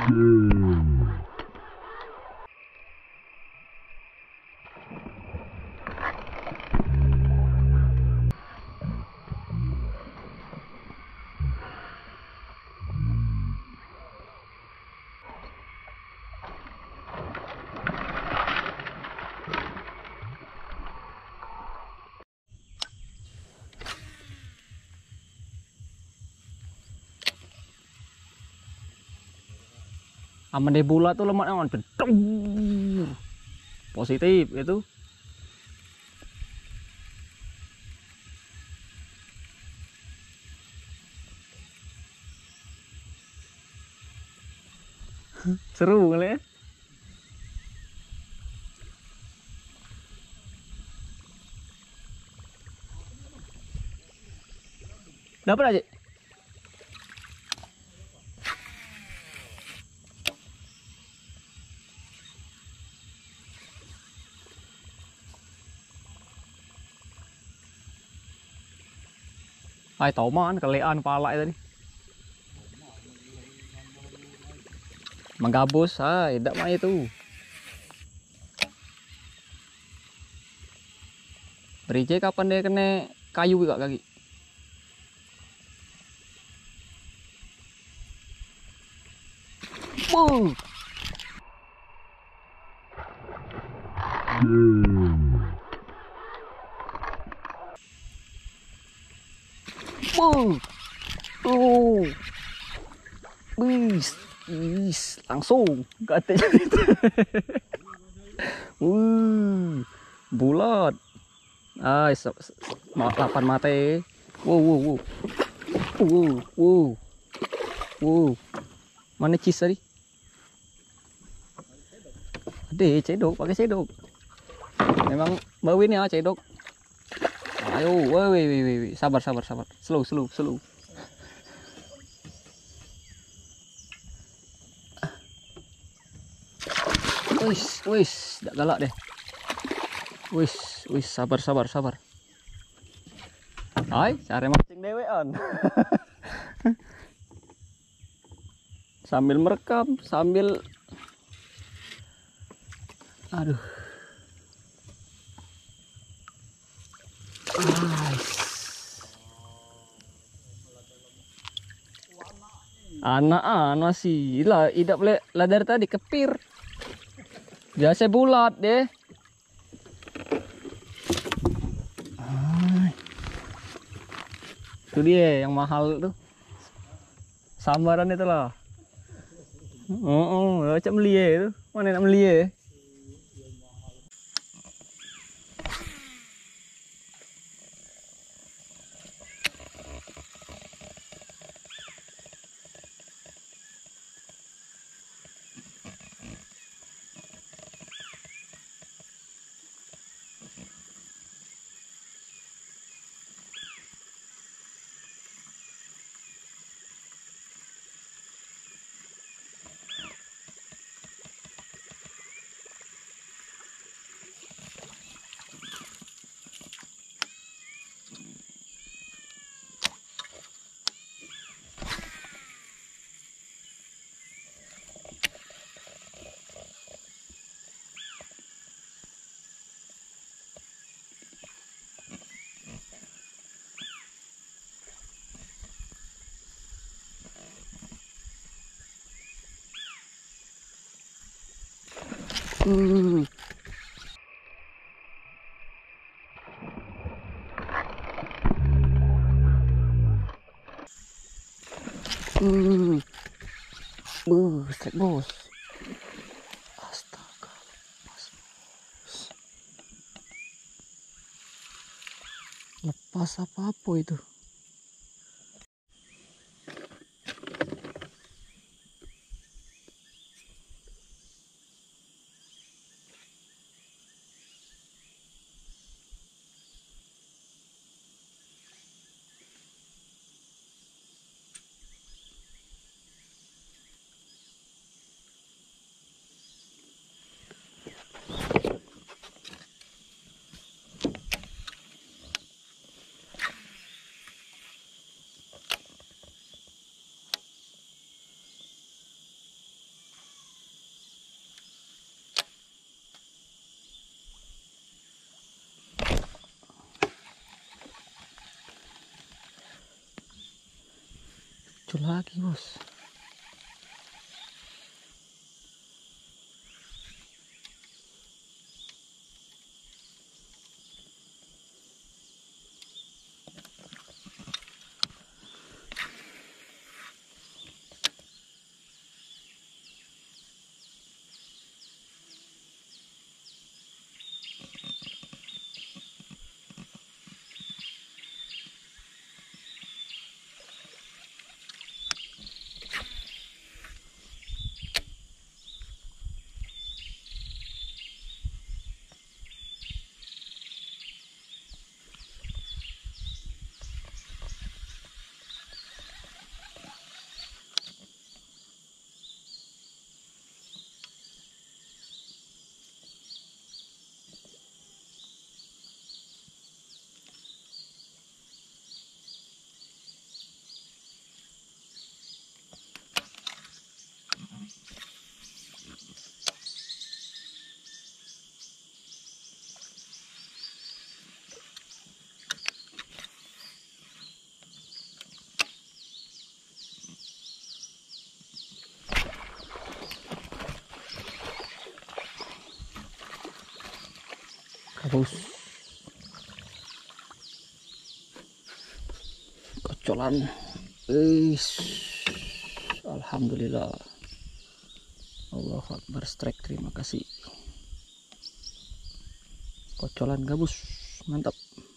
Aman deh bola tuh lemak aman bedong. Positif itu. Seru kali ya. Dapat aja. Ay, toman kalian pala tadi. Menggabus, ay, tidak mah itu. Berice kapan dia kena kayu gak kaki? Bis, langsung katanya itu. Bulat. Ah, 8 mate. Wow. Mana cheese tadi? Deh, cedok, pakai cedok. Memang bau ini ya cedok. Ayo, woi, sabar. Slow. Wis, tidak galak deh. Wis, sabar. Hai, cari mancing dewean. Sambil merekam, sambil aduh. Anak sih lah, tidak boleh lah dari tadi kepir. Biasa bulat deh. Itu dia yang mahal tuh. Sambaran itu lah. Macam melie itu. Mana nak melie? Strike bos. Astaga, lepas apa itu? Muncul lagi, bos. Kabus. Kocolan. Alhamdulillah. Allahu Akbar, strike, terima kasih. Kocolan gabus, mantap.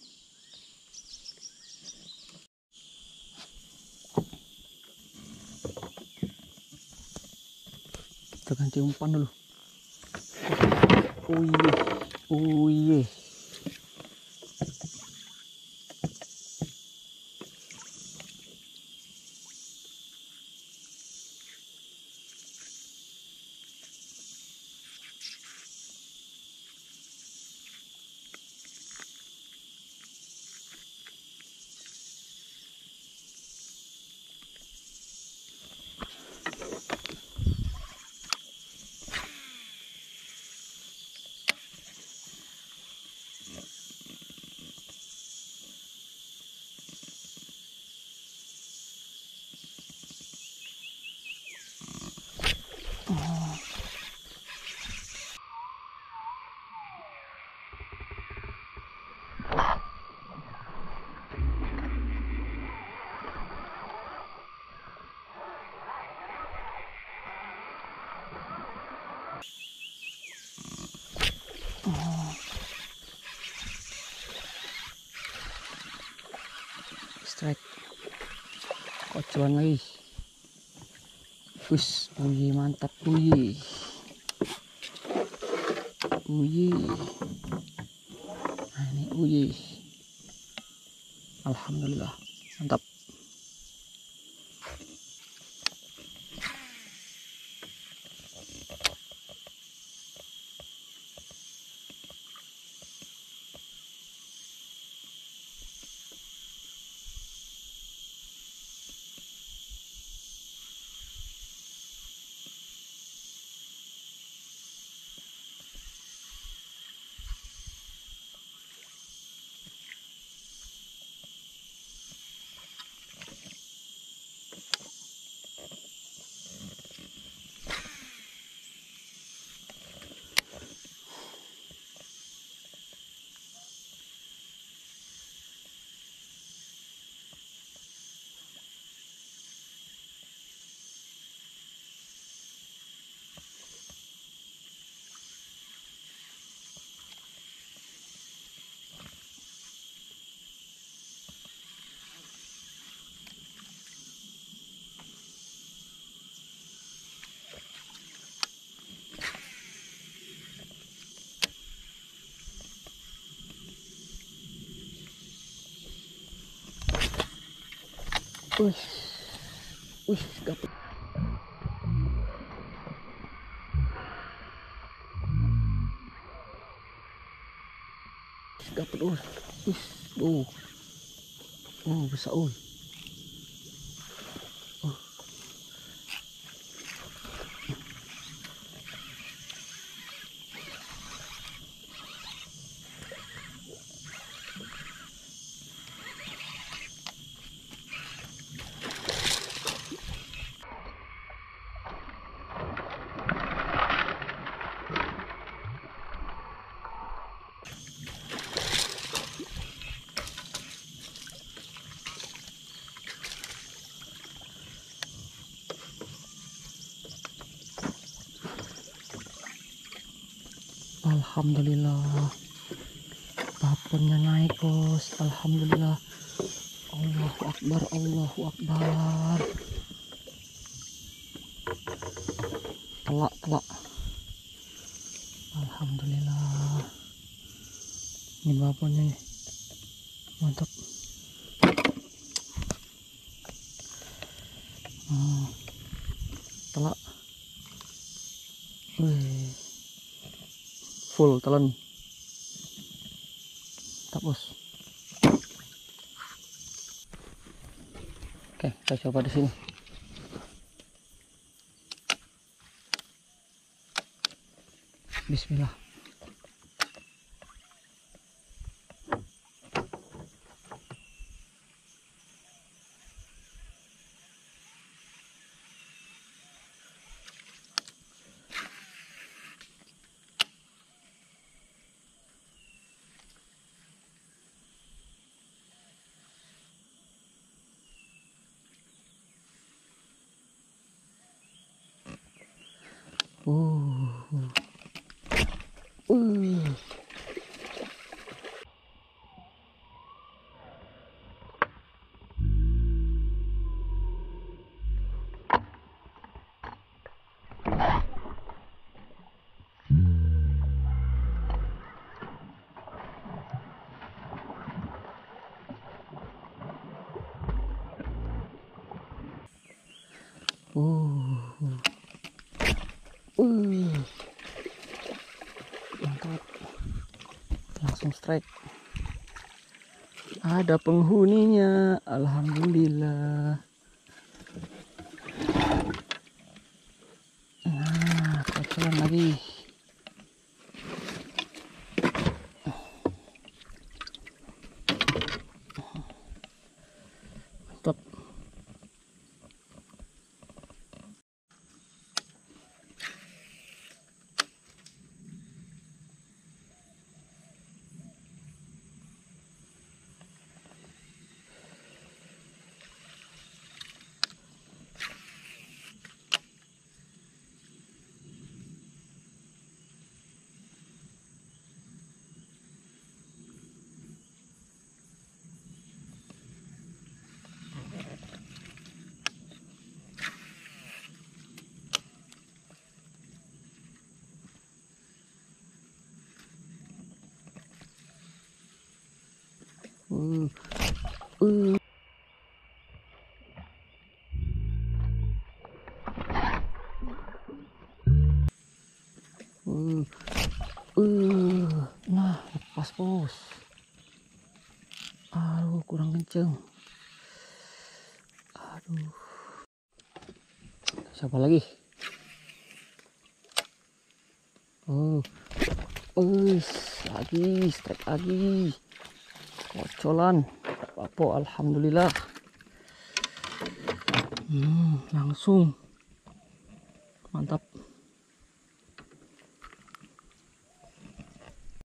Kita ganti umpan dulu. Oh iya. Strike. Kocolan lagi. Wis, uyi mantap, uyi. Nah, ini uyi. Alhamdulillah, mantap. Wih, dapet. Dapet, besar, Alhamdulillah. Baponnya naik bos. Alhamdulillah. Allahu Akbar, Allahu Akbar. Telak, telak. Alhamdulillah. Ini baponnya nih. Mantap. Telak. Wih. Full telan. Tak bos. Oke, kita coba di sini. Bismillah. Mantap. Langsung strike. Ada penghuninya. Alhamdulillah. Nah, kocoran lagi. Mantap. Uh. Nah, lepas bos. Aduh, kurang kenceng. Aduh. Siapa lagi? Lagi, strike lagi. Kocolan, apa? Alhamdulillah. Langsung. Mantap.